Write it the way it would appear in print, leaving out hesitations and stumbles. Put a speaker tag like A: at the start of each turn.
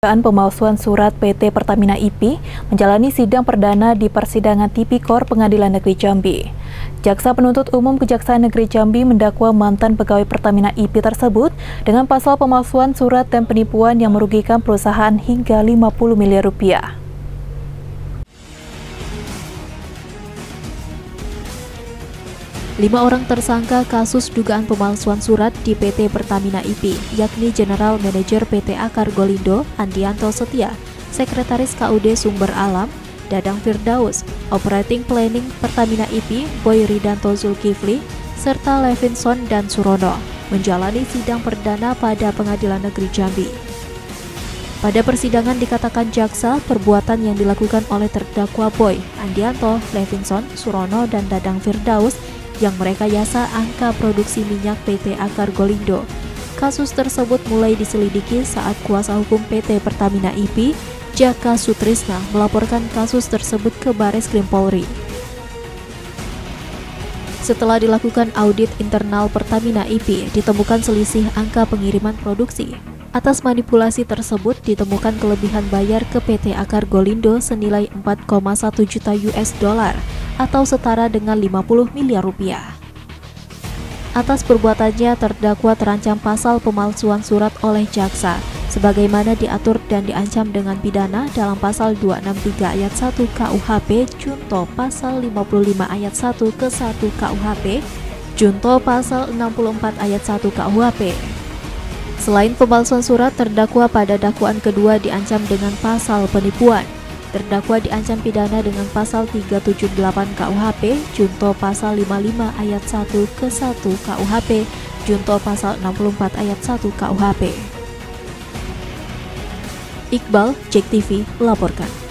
A: Pemalsuan surat PT Pertamina IP menjalani sidang perdana di Persidangan Tipikor Pengadilan Negeri Jambi. Jaksa Penuntut Umum Kejaksaan Negeri Jambi mendakwa mantan pegawai Pertamina IP tersebut dengan pasal pemalsuan surat dan penipuan yang merugikan perusahaan hingga 50 miliar rupiah. Lima orang tersangka kasus dugaan pemalsuan surat di PT Pertamina IP, yakni General Manager PT Akargolindo, Andianto Setia, Sekretaris KUD Sumber Alam, Dadang Firdaus, Operating Planning Pertamina IP, Boy Ridanto Zulkifli, serta Levinson dan Surono, menjalani sidang perdana pada Pengadilan Negeri Jambi. Pada persidangan dikatakan jaksa, perbuatan yang dilakukan oleh terdakwa Boy, Andianto, Levinson, Surono, dan Dadang Firdaus yang merekayasa angka produksi minyak PT Akargolindo. Kasus tersebut mulai diselidiki saat kuasa hukum PT Pertamina IP, Jaka Sutrisna, melaporkan kasus tersebut ke Bareskrim Polri. Setelah dilakukan audit internal Pertamina IP, ditemukan selisih angka pengiriman produksi. Atas manipulasi tersebut, ditemukan kelebihan bayar ke PT Akargolindo senilai 4,1 juta US dollar atau setara dengan 50 miliar rupiah. Atas perbuatannya, terdakwa terancam pasal pemalsuan surat oleh jaksa, sebagaimana diatur dan diancam dengan pidana dalam pasal 263 ayat 1 KUHP, junto pasal 55 ayat 1 ke 1 KUHP, junto pasal 64 ayat 1 KUHP. Selain pemalsuan surat, terdakwa pada dakwaan kedua diancam dengan pasal penipuan. Terdakwa diancam pidana dengan pasal 378 KUHP, junto pasal 55 ayat 1 ke 1 KUHP, junto pasal 64 ayat 1 KUHP. Iqbal, JEK TV, melaporkan.